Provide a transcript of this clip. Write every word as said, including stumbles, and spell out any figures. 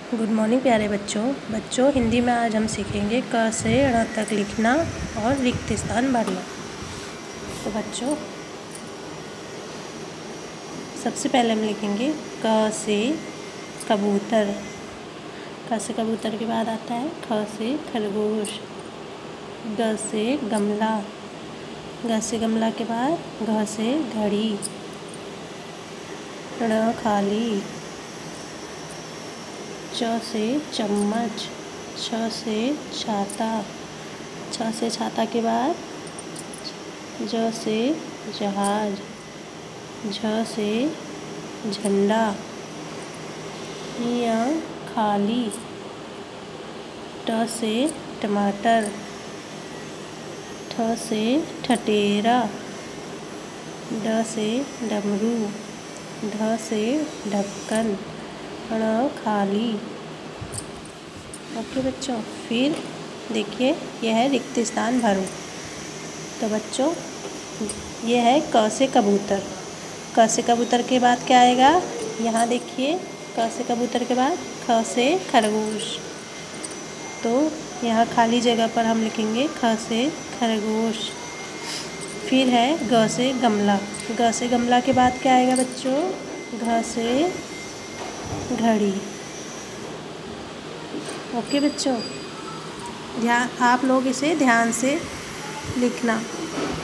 Good morning प्यारे बच्चों बच्चों हिंदी में आज हम सीखेंगे क से ण तक लिखना और रिक्त स्थान भरना। तो बच्चों सबसे पहले हम लिखेंगे क से कबूतर। क से कबूतर के बाद आता है ख से खरगोश, ग से गमला, ग से गमला के बाद घ से घड़ी, ण खाली, च से चम्मच, छ से छाता, छ से छाता के बाद ज से जहाज, झ से झंडा, य खाली, ट से टमाटर, ठ से ठठेरा, ड से डमरू, ढ से ढक्कन, ण खाली। ओके बच्चों, फिर देखिए यह है रिक्त स्थान भरो। तो बच्चों यह है क से कबूतर। क से कबूतर के बाद क्या आएगा, यहाँ देखिए क से कबूतर के बाद ख से खरगोश। तो यहाँ खाली जगह पर हम लिखेंगे ख से खरगोश। फिर है ग से गमला। ग से गमला के बाद क्या आएगा बच्चों, घ से घड़ी। ओके बच्चों, ध्यान आप लोग इसे ध्यान से लिखना।